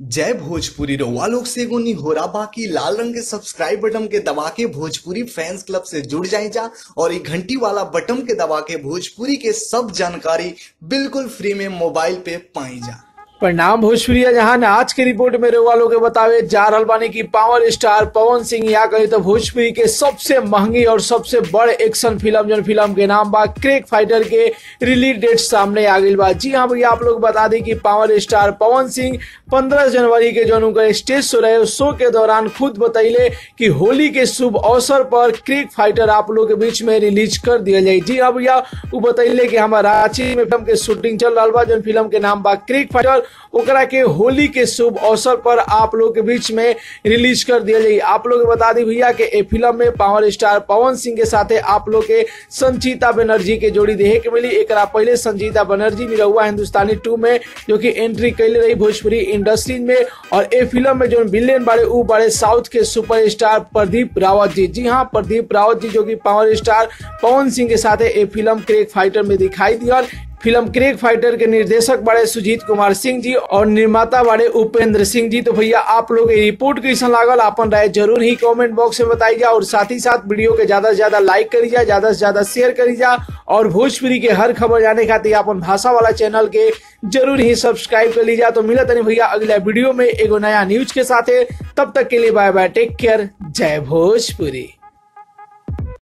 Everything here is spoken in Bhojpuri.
जय भोजपुरी रउआ लोग से एगो निहोरा बाकी लाल रंग के सब्सक्राइब बटन के दबा के भोजपुरी फैंस क्लब से जुड़ जाए जा और ये घंटी वाला बटन के दबा के भोजपुरी के सब जानकारी बिल्कुल फ्री में मोबाइल पे पाई जा। प्रणाम भोजपुरिया जहां आज के रिपोर्ट में रउआ लोग के बतावे जा रहल बानी की पावर स्टार पवन सिंह या कही तो भोजपुरी के सबसे महंगी और सबसे बड़ एक्शन फिल्म जन फिल्म के नाम बा क्रिक फाइटर के रिलीज डेट सामने आ गई बा। जी हाँ भैया, आप लोग बता दें कि पावर स्टार पवन सिंह 15 जनवरी के जो उनका स्टेज शो रहे शो के दौरान खुद बतैले कि होली के शुभ अवसर पर क्रिक फाइटर आप लोग के बीच में रिलीज कर दिया जाए। जी हाँ भैया, वो बतैले कि हमारा रांची में फिल्म के शूटिंग चल रहा बा जन फिल्म के नाम बा क्रिक फाइटर, ओकरा के होली के शुभ अवसर पर आप लोग के बीच में रिलीज कर दिया जाए। आप लोग बता दी भैया कि ए फिल्म में पावर स्टार पवन सिंह के साथे आप लोग के संचिता बनर्जी के जोड़ी देखे के मिली। एक पहले संचिता बनर्जी निरहुआ हिंदुस्तानी 2 में जो कि एंट्री कैले रही भोजपुरी इंडस्ट्री में, और ए फिल्म में जो विलेन बारे वो बड़े साउथ के सुपरस्टार प्रदीप रावत जी। जी हाँ, प्रदीप रावत जी जो कि पावर स्टार पवन सिंह के साथे ए फिल्म क्रिक फाइटर में दिखाई दिया। फिल्म क्रिक फाइटर के निर्देशक बड़े सुजीत कुमार सिंह जी और निर्माता बड़े उपेंद्र सिंह जी। तो भैया आप लोग ये रिपोर्ट कैसा लागल अपन राय जरूर ही कमेंट बॉक्स में बताई जा, और साथ ही साथ वीडियो के ज्यादा से ज्यादा लाइक करी जा, ज्यादा से ज्यादा शेयर करी जा, और भोजपुरी के हर खबर जाने खातिर अपन भाषा वाला चैनल के जरूर ही सब्सक्राइब कर लीजिए। तो मिलत नहीं भैया अगला वीडियो में एगो नया न्यूज के साथ, तब तक के लिए बाय बाय, टेक केयर, जय भोजपुरी।